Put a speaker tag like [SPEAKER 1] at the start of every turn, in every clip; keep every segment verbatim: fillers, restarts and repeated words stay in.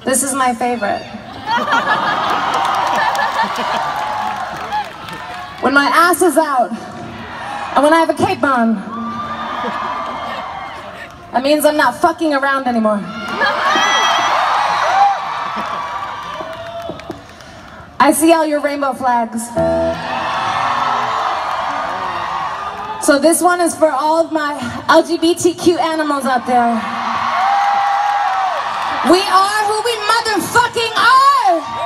[SPEAKER 1] This is my favorite. When my ass is out, and when I have a cape on, that means I'm not fucking around anymore. I see all your rainbow flags. So this one is for all of my L G B T Q animals out there. We are who we motherfucking are!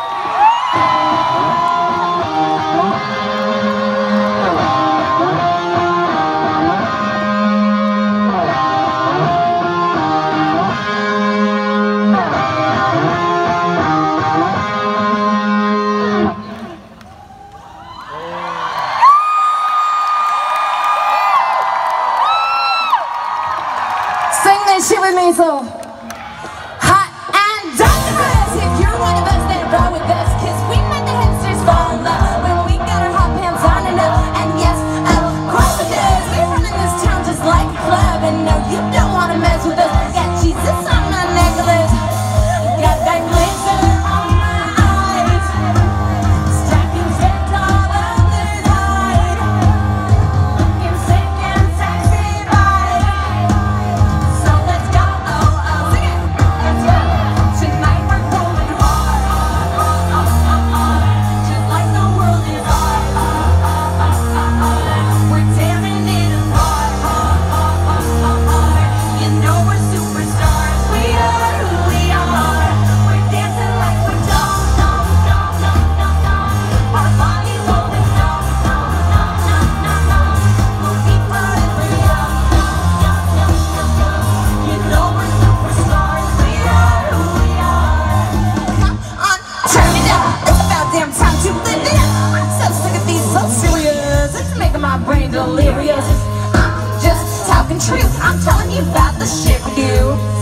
[SPEAKER 1] Sing this shit with me, so hot and dangerous. If you're one of us, then roll with us, cause we let the hipsters fall in love when we got our hot pants on enough. And yes, of course it does. We're running this town just like a club, and no, you don't wanna mess with us. Got Jesus on my necklace, got that glitter on my eyes, stacking shit all of this hide, looking sick and sexy vibe. So let's go, oh, oh, sing it, let's go. Tonight we're going hard, hard, hard, hard, hard, just like the world is hard, hard, hard, hard, hard. We're tearing it apart, hard, hard, hard, hard, hard. You know we're superstars, we are who we are. We're dancing like we don't, don't, don't, don't, don't, don't. Our bodies moving, don't, don't, don't, don't, don't, don't. We'll keep forever young, young, young, young, young. You know we're superstars, we are who we are. Come on, turn it up, it's about damn time to live it up. I'm so sick of these so serious, it's making my brain delirious. I'm just talking truth, I'm telling you about the shit we do.